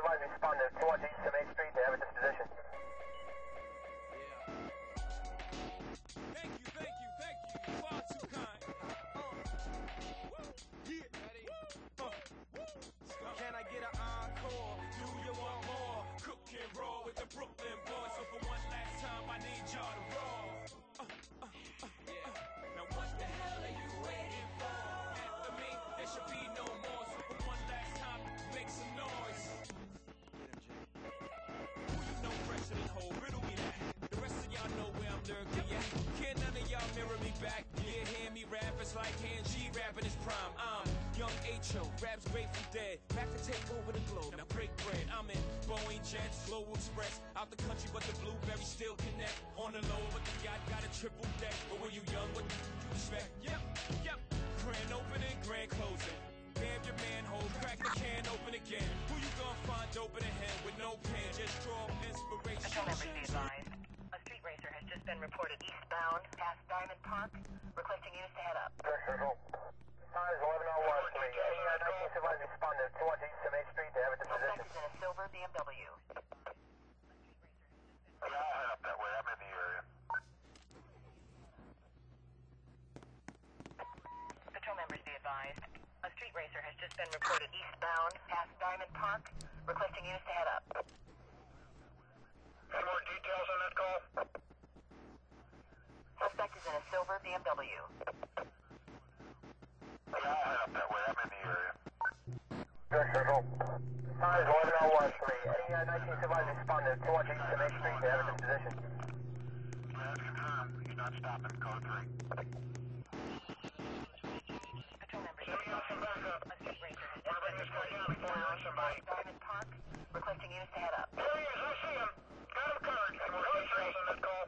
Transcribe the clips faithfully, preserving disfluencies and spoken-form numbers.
advise responded two one East to Main Street. They have a disposition. Thank you, thank you, thank you. Far too kind. Uh, woo, yeah, woo, uh, woo. Can I get an encore? Do you want more? Cook and roll with the Brooklyn boys. So for one last time, I need y'all to roll. Uh, uh, uh, yeah. Now what the hell are you waiting for? After me, there should be no more. So for one last time, make some noise. Who you know fresher than whole? Riddle me that. The rest of y'all know where I'm lurking at. Can't none of y'all mirror me back. Yeah, hear me rap, it's like hand G rapping his prime. I'm young H O, raps Grateful Dead. Back to take over the globe, now break bread. I'm in Boeing Jets, Global Express. Out the country, but the blueberries still connect. On the low, but the yacht got a triple deck. But when you young, what the you expect? Yep, yep. Grand opening, grand closing. Damn your manhole, crack the can open again. Who you gonna find open a hand with no pen? Just draw inspiration. Patrol members be advised. A street racer has just been reported eastbound past Diamond Park, requesting units to head up. Times eleven oh one three. Any uh, nineteen survivors responded two one East to Main Street. They have a Suspect disposition. is in a silver B M W. Yeah, I'll head up that way. I'm in the area. Patrol members be advised. A street racer has just been reported eastbound past Diamond Park, requesting units to head up. Any more details on that call? Suspect is in a silver B M W. Yeah, I'll head up that way. I'm in the area. Times eleven oh one three. Any uh, nineteen survivors responded two one East to Main Street. They have a disposition. Yeah, that's confirmed. He's not stopping. Code three. Patrol members be Sending out some advised. backup. A street racer has Want to bring this guy down before he hurts somebody. past Diamond Park, requesting units to head up. There he is. I see him. Got him covered. Any more details on that call?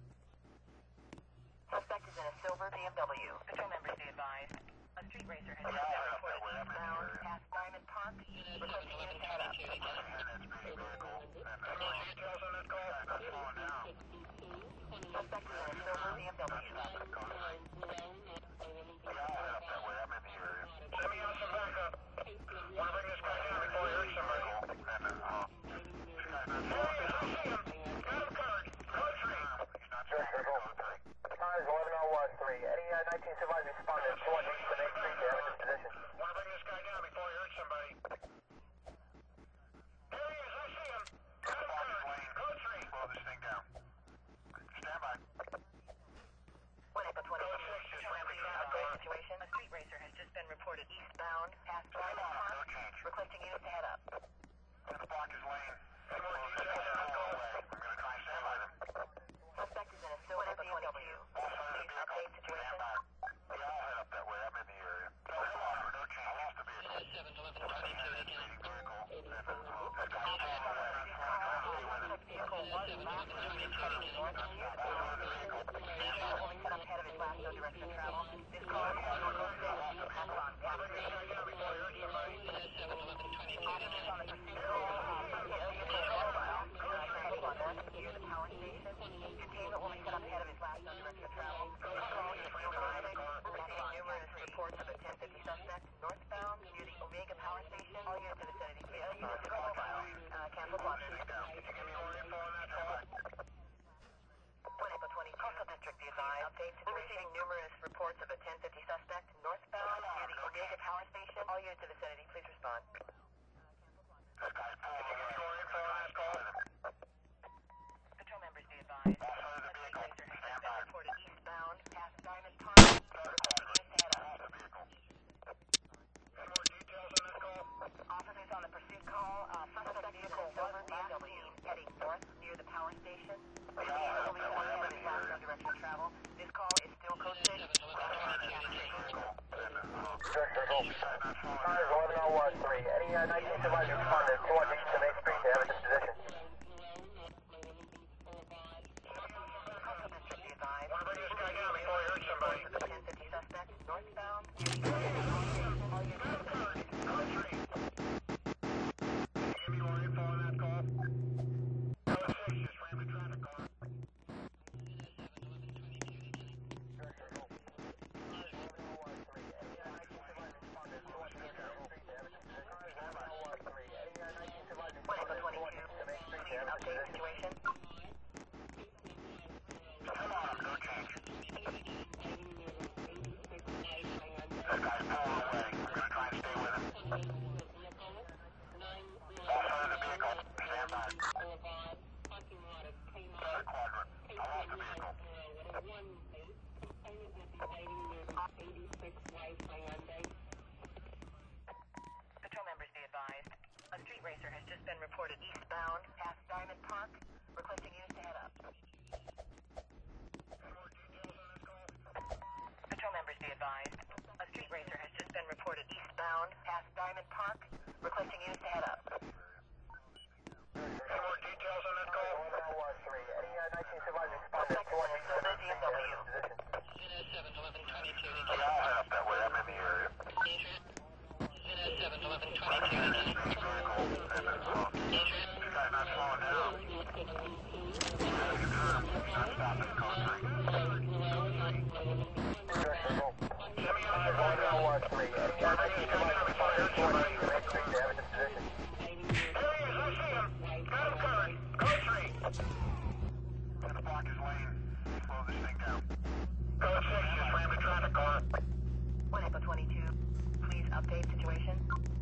Suspect is in a silver B M W. Patrol members be advised. A street racer has just been reported eastbound past Diamond Park, requesting units to head up. Any more details on that call? Not slowing down. Suspect is in a silver B M W. Code three. Yeah, I'll head up that way. I'm in the area. Send me out some backup. Want to bring this guy down before he hurts somebody. There he is. I see him. Got him covered. Code three. He's not stopping. Code three. Times eleven oh one three. Any uh, nineteen survivors responded two one East to Main Street. They have a disposition. Want to bring this guy down before he hurts somebody. There he is. I see him. Got him covered. Code three. Slow this thing down. Stand by. one April twenty. Code six is ramping down. Situation. A street racer has just been reported eastbound past Diamond No Park, change. requesting units to head up. Gonna block his lane. Any more details on that call? I'm gonna try and stand by them. Suspect is in a silver B M W. Please update situation. Yeah, I'll head up that way. I'm in the area. No, come on. No change. I lost the vehicle. Speeding vehicle. This guy's pulling away. Vehicle was last moving heading north of you. Vehicle only set up ahead of his last no direction of travel. This car is on the six. That's on Want to bring this guy down before he hurts somebody. Officers on the pursuit call. Near the power station. Containment will be set up ahead of his last no direction of travel. This call is still driving. Receiving numerous reports of a ten fifty suspect northbound near the Omega Power Station. All units in the vicinity. All units to go mobile. Uh, cancel block. Could you give me more info on that call? one April twenty. Coastal District be advised. Update situation. We're receiving numerous reports of a ten fifty suspect northbound near the Omega Power Station. All units in the vicinity, please respond. This guy's pulling away. Give me more info on that call. Patrol members be advised. Also, the A street vehicle. racer has Stand just been by. reported eastbound past Diamond Park, requesting units to head up. Lost the vehicle. Any more details on that call? Officers on the pursuit call. Uh, suspect vehicle silver B M W heading north near the power station. Containment will be set up ahead of his last no direction of travel. This call is still code six. Times eleven oh one three. Any uh, nineteen survivors responded two one East to Main Street. They have a disposition. Coastal District be advised. Want to bring this guy down before he hurts somebody. The ten fifty suspect northbound near the all units in the vicinity. Code three. Can you give me more info on that call? Code six, just ram a traffic car. Any uh, nineteen survivors update situation. Come on, no change. That guy's pulling away. We're gonna try and stay with him. Offside of the vehicle. Stand by. Third quadrant. I lost the vehicle. Patrol members be advised. A street racer has just been reported eastbound past Diamond Park, requesting units to head up. Patrol members be advised. A street racer has just been reported eastbound past Diamond Park, requesting units to head up. Any more details on that call? eleven oh one three. Any uh, nineteen survivors responded Suspect to one is still the D M W. Yeah, I'll head up that way. I'm in the area. This guy's not slowing down. Heading through him. Not stopping. Code three. eleven oh one three. Any uh, nineteen survivors responded to one Main Street to Evanston position. There he is. I see him. Got him covered. Code three. Gonna block his lane. Slow this thing down. Code six just rammed a traffic car. one Echo twenty-two, please update situation.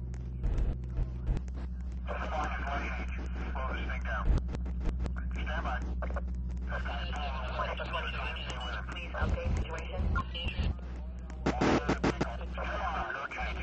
Gonna block his lane. Slow this thing down. Stand by. That guy's pulling away. one Echo twenty-two, Stay with him. please update situation. Offside of the vehicle. Come on, no change.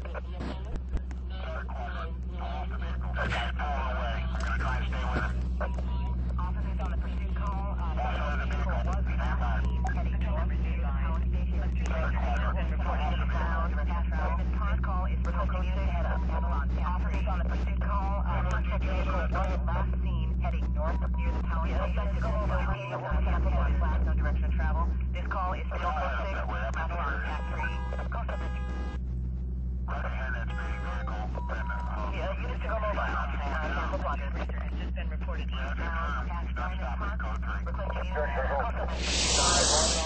Third quadrant. I lost the vehicle. That guy's pulling away. I'm gonna try and stay with him. Officers on the pursuit call, uh, Offside of the vehicle. was Stand by. heading north to Power Station. A street racer has just been reported eastbound past Diamond Park. Call is requesting units to head up. Avalon. Officers on the pursuit call, uh, suspect vehicle was last seen heading north near the Power Station. Indicating it will be cancelled on flat, no direction of travel. This call is still code six, Avalon, Cat three. Call subject. Right ahead, that speeding vehicle. And, uh, Yeah, units to go mobile. Uh, cancel quadrant. Racer has just been reported eastbound past Stop Diamond stopping. Park. Code three. Requesting units to head up. Call subject.